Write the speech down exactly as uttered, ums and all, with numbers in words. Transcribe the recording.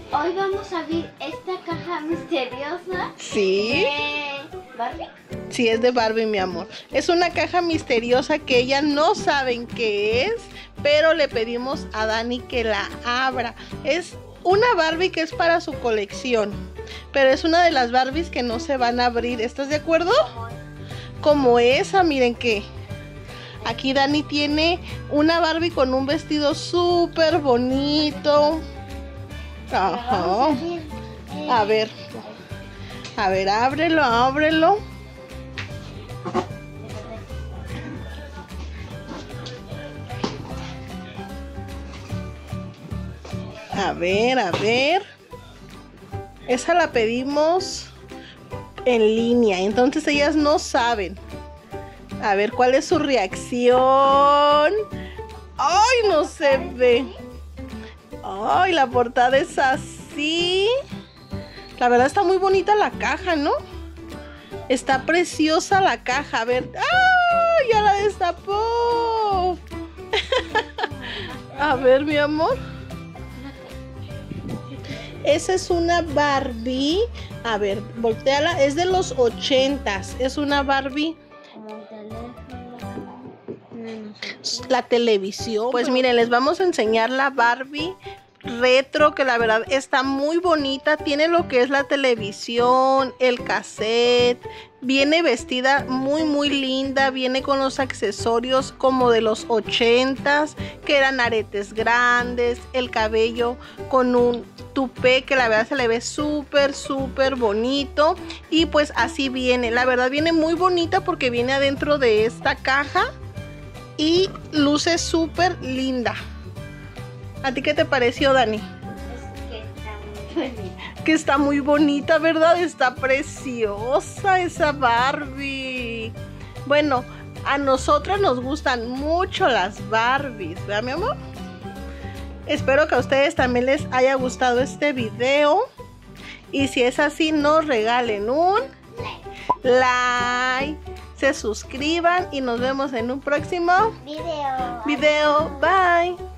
Hoy vamos a abrir esta caja misteriosa. Sí. ¿De Barbie? Sí, es de Barbie, mi amor. Es una caja misteriosa que ella no saben qué es, pero le pedimos a Dani que la abra. Es una Barbie que es para su colección, pero es una de las Barbies que no se van a abrir. ¿Estás de acuerdo? Como esa, miren que aquí Dani tiene una Barbie con un vestido súper bonito. Ajá. A ver, a ver, ábrelo, ábrelo. A ver, a ver. Esa la pedimos en línea, entonces ellas no saben. A ver cuál es su reacción. ¡Ay, no se ve! ¡Ay, la portada es así! La verdad está muy bonita la caja, ¿no? Está preciosa la caja. A ver. ¡Ah! ¡Ya la destapó! A ver, mi amor. Esa es una Barbie. A ver, volteala. Es de los ochentas. Es una Barbie. La televisión. Pues miren, les vamos a enseñar la Barbie retro, que la verdad está muy bonita. Tiene lo que es la televisión, el cassette. Viene vestida muy muy linda. Viene con los accesorios como de los ochentas, que eran aretes grandes, el cabello con un tupé que la verdad se le ve súper súper bonito. Y pues así viene, la verdad viene muy bonita porque viene adentro de esta caja y luce súper linda. ¿A ti qué te pareció, Dani? Es que está muy bonita. Que está muy bonita, ¿verdad? Está preciosa esa Barbie. Bueno, a nosotros nos gustan mucho las Barbies, ¿verdad, mi amor? Espero que a ustedes también les haya gustado este video. Y si es así, nos regalen un like, se suscriban y nos vemos en un próximo Video. video. Bye.